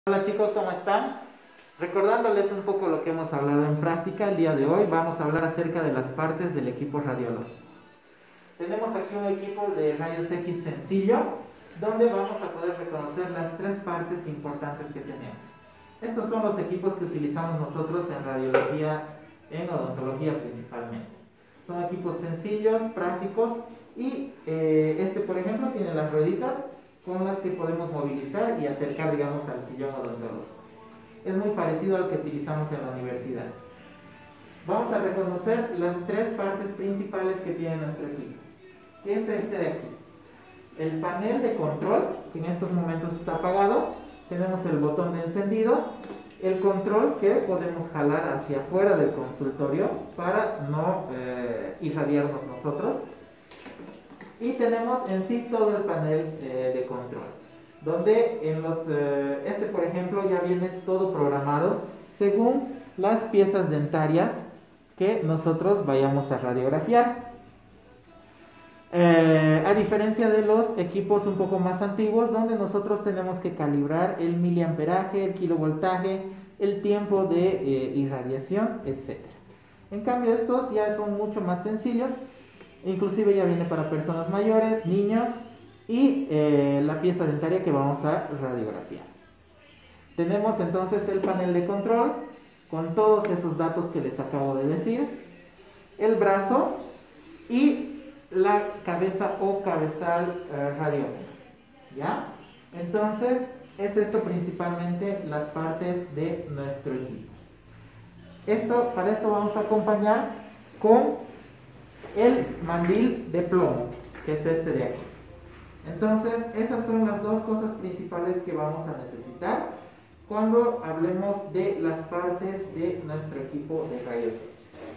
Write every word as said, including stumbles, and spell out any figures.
Hola chicos, ¿cómo están? Recordándoles un poco lo que hemos hablado en práctica, el día de hoy vamos a hablar acerca de las partes del equipo radiológico. Tenemos aquí un equipo de rayos X sencillo, donde vamos a poder reconocer las tres partes importantes que tenemos. Estos son los equipos que utilizamos nosotros en radiología, en odontología principalmente. Son equipos sencillos, prácticos y eh, este por ejemplo tiene las rueditas con las que podemos movilizar y acercar, digamos, al sillón odontológico. Es muy parecido a lo que utilizamos en la universidad. Vamos a reconocer las tres partes principales que tiene nuestro equipo. ¿Qué es este de aquí? El panel de control, que en estos momentos está apagado. Tenemos el botón de encendido, el control que podemos jalar hacia afuera del consultorio para no eh, irradiarnos nosotros. Y tenemos en sí todo el panel eh, de control, donde en los, eh, este por ejemplo ya viene todo programado según las piezas dentarias que nosotros vayamos a radiografiar. Eh, a diferencia de los equipos un poco más antiguos, donde nosotros tenemos que calibrar el miliamperaje, el kilovoltaje, el tiempo de eh, irradiación, etcétera. En cambio estos ya son mucho más sencillos. Inclusive ya viene para personas mayores, niños y eh, la pieza dentaria que vamos a radiografiar. Tenemos entonces el panel de control con todos esos datos que les acabo de decir, el brazo y la cabeza o cabezal eh, radiónica. ¿Ya? Entonces es esto principalmente las partes de nuestro equipo. Esto, para esto vamos a acompañar con el mandil de plomo, que es este de aquí. Entonces, esas son las dos cosas principales que vamos a necesitar cuando hablemos de las partes de nuestro equipo de rayos X.